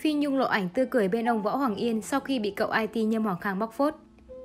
Phi Nhung lộ ảnh tươi cười bên ông Võ Hoàng Yên sau khi bị cậu IT Nhâm Hoàng Khang bóc phốt.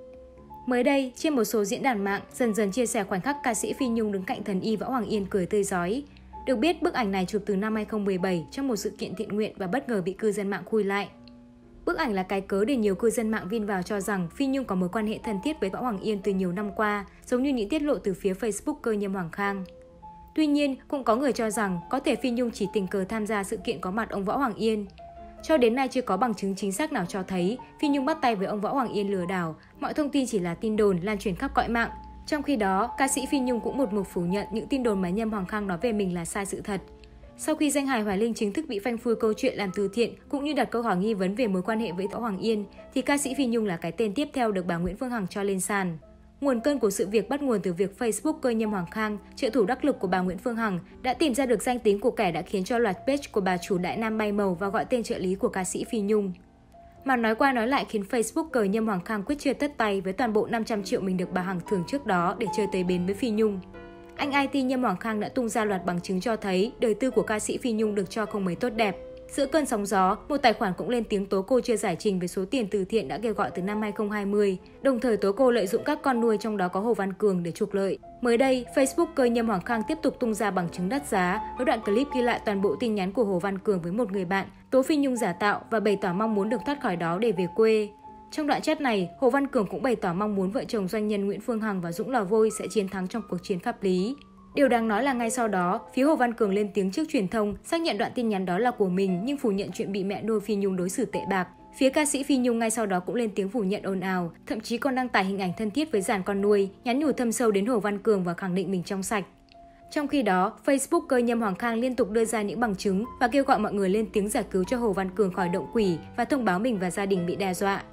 Mới đây, trên một số diễn đàn mạng dần dần chia sẻ khoảnh khắc ca sĩ Phi Nhung đứng cạnh thần y Võ Hoàng Yên cười tươi rói. Được biết, bức ảnh này chụp từ năm 2017 trong một sự kiện thiện nguyện và bất ngờ bị cư dân mạng khui lại. Bức ảnh là cái cớ để nhiều cư dân mạng vin vào cho rằng Phi Nhung có mối quan hệ thân thiết với Võ Hoàng Yên từ nhiều năm qua, giống như những tiết lộ từ phía Facebooker Nhâm Hoàng Khang. Tuy nhiên, cũng có người cho rằng có thể Phi Nhung chỉ tình cờ tham gia sự kiện có mặt ông Võ Hoàng Yên. Cho đến nay chưa có bằng chứng chính xác nào cho thấy Phi Nhung bắt tay với ông Võ Hoàng Yên lừa đảo, mọi thông tin chỉ là tin đồn lan truyền khắp cõi mạng. Trong khi đó, ca sĩ Phi Nhung cũng một mực phủ nhận những tin đồn mà Nhâm Hoàng Khang nói về mình là sai sự thật. Sau khi danh hài Hoài Linh chính thức bị phanh phui câu chuyện làm từ thiện cũng như đặt câu hỏi nghi vấn về mối quan hệ với Võ Hoàng Yên, thì ca sĩ Phi Nhung là cái tên tiếp theo được bà Nguyễn Phương Hằng cho lên sàn. Nguồn cơn của sự việc bắt nguồn từ việc Facebooker Nhâm Hoàng Khang, trợ thủ đắc lực của bà Nguyễn Phương Hằng, đã tìm ra được danh tính của kẻ đã khiến cho loạt page của bà chủ Đại Nam bay màu và gọi tên trợ lý của ca sĩ Phi Nhung. Mà nói qua nói lại khiến Facebooker Nhâm Hoàng Khang quyết chưa tất tay với toàn bộ 500 triệu mình được bà Hằng thưởng trước đó để chơi tới bến với Phi Nhung. Anh IT Nhâm Hoàng Khang đã tung ra loạt bằng chứng cho thấy đời tư của ca sĩ Phi Nhung được cho không mấy tốt đẹp. Giữa cơn sóng gió, một tài khoản cũng lên tiếng tố cô chưa giải trình về số tiền từ thiện đã kêu gọi từ năm 2020, đồng thời tố cô lợi dụng các con nuôi trong đó có Hồ Văn Cường để trục lợi. Mới đây, Facebooker Nhâm Hoàng Khang tiếp tục tung ra bằng chứng đắt giá với đoạn clip ghi lại toàn bộ tin nhắn của Hồ Văn Cường với một người bạn, tố Phi Nhung giả tạo và bày tỏ mong muốn được thoát khỏi đó để về quê. Trong đoạn chat này, Hồ Văn Cường cũng bày tỏ mong muốn vợ chồng doanh nhân Nguyễn Phương Hằng và Dũng Lò Vôi sẽ chiến thắng trong cuộc chiến pháp lý. Điều đáng nói là ngay sau đó, phía Hồ Văn Cường lên tiếng trước truyền thông xác nhận đoạn tin nhắn đó là của mình nhưng phủ nhận chuyện bị mẹ nuôi Phi Nhung đối xử tệ bạc. Phía ca sĩ Phi Nhung ngay sau đó cũng lên tiếng phủ nhận ồn ào, thậm chí còn đăng tải hình ảnh thân thiết với dàn con nuôi, nhắn nhủ thâm sâu đến Hồ Văn Cường và khẳng định mình trong sạch. Trong khi đó, Facebooker Nhâm Hoàng Khang liên tục đưa ra những bằng chứng và kêu gọi mọi người lên tiếng giải cứu cho Hồ Văn Cường khỏi động quỷ và thông báo mình và gia đình bị đe dọa.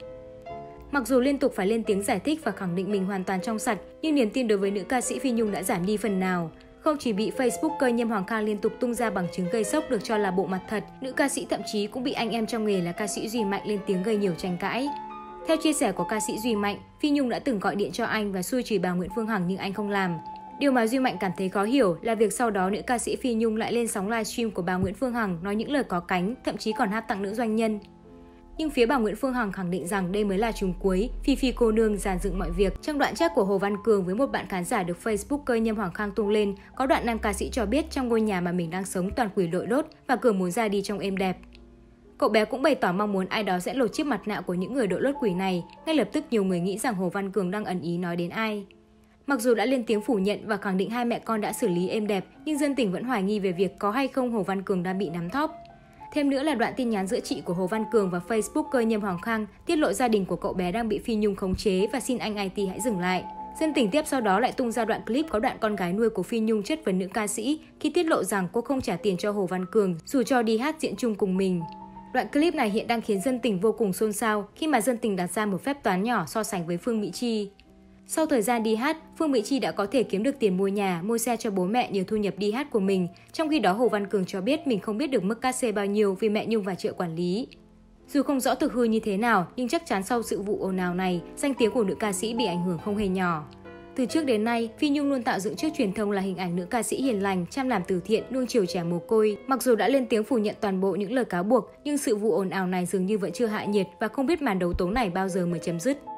Mặc dù liên tục phải lên tiếng giải thích và khẳng định mình hoàn toàn trong sạch, nhưng niềm tin đối với nữ ca sĩ Phi Nhung đã giảm đi phần nào. Không chỉ bị Facebooker Nhâm Hoàng Khang liên tục tung ra bằng chứng gây sốc được cho là bộ mặt thật, nữ ca sĩ thậm chí cũng bị anh em trong nghề là ca sĩ Duy Mạnh lên tiếng gây nhiều tranh cãi. Theo chia sẻ của ca sĩ Duy Mạnh, Phi Nhung đã từng gọi điện cho anh và xui chửi bà Nguyễn Phương Hằng nhưng anh không làm. Điều mà Duy Mạnh cảm thấy khó hiểu là việc sau đó nữ ca sĩ Phi Nhung lại lên sóng livestream của bà Nguyễn Phương Hằng nói những lời có cánh, thậm chí còn hát tặng nữ doanh nhân. Nhưng phía bà Nguyễn Phương Hằng khẳng định rằng đây mới là trùng cuối, Phi cô nương dàn dựng mọi việc. Trong đoạn chat của Hồ Văn Cường với một bạn khán giả được Facebooker Nhâm Hoàng Khang tung lên, có đoạn nam ca sĩ cho biết trong ngôi nhà mà mình đang sống toàn quỷ đội đốt và Cường muốn ra đi trong êm đẹp. Cậu bé cũng bày tỏ mong muốn ai đó sẽ lột chiếc mặt nạ của những người đội lốt quỷ này. Ngay lập tức nhiều người nghĩ rằng Hồ Văn Cường đang ẩn ý nói đến ai. Mặc dù đã lên tiếng phủ nhận và khẳng định hai mẹ con đã xử lý êm đẹp, nhưng dân tình vẫn hoài nghi về việc có hay không Hồ Văn Cường đang bị nắm thóp. Thêm nữa là đoạn tin nhắn giữa chị của Hồ Văn Cường và Facebooker Nhâm Hoàng Khang tiết lộ gia đình của cậu bé đang bị Phi Nhung khống chế và xin anh IT hãy dừng lại. Dân tình tiếp sau đó lại tung ra đoạn clip có đoạn con gái nuôi của Phi Nhung chất vấn nữ ca sĩ khi tiết lộ rằng cô không trả tiền cho Hồ Văn Cường dù cho đi hát diễn chung cùng mình. Đoạn clip này hiện đang khiến dân tình vô cùng xôn xao khi mà dân tình đặt ra một phép toán nhỏ so sánh với Phương Mỹ Chi. Sau thời gian đi hát, Phương Mỹ Chi đã có thể kiếm được tiền mua nhà, mua xe cho bố mẹ nhờ thu nhập đi hát của mình. Trong khi đó, Hồ Văn Cường cho biết mình không biết được mức cát xê bao nhiêu vì mẹ Nhung và Triệu quản lý. Dù không rõ thực hư như thế nào, nhưng chắc chắn sau sự vụ ồn ào này, danh tiếng của nữ ca sĩ bị ảnh hưởng không hề nhỏ. Từ trước đến nay, Phi Nhung luôn tạo dựng trước truyền thông là hình ảnh nữ ca sĩ hiền lành, chăm làm từ thiện, nuông chiều trẻ mồ côi. Mặc dù đã lên tiếng phủ nhận toàn bộ những lời cáo buộc, nhưng sự vụ ồn ào này dường như vẫn chưa hạ nhiệt và không biết màn đấu tố này bao giờ mới chấm dứt.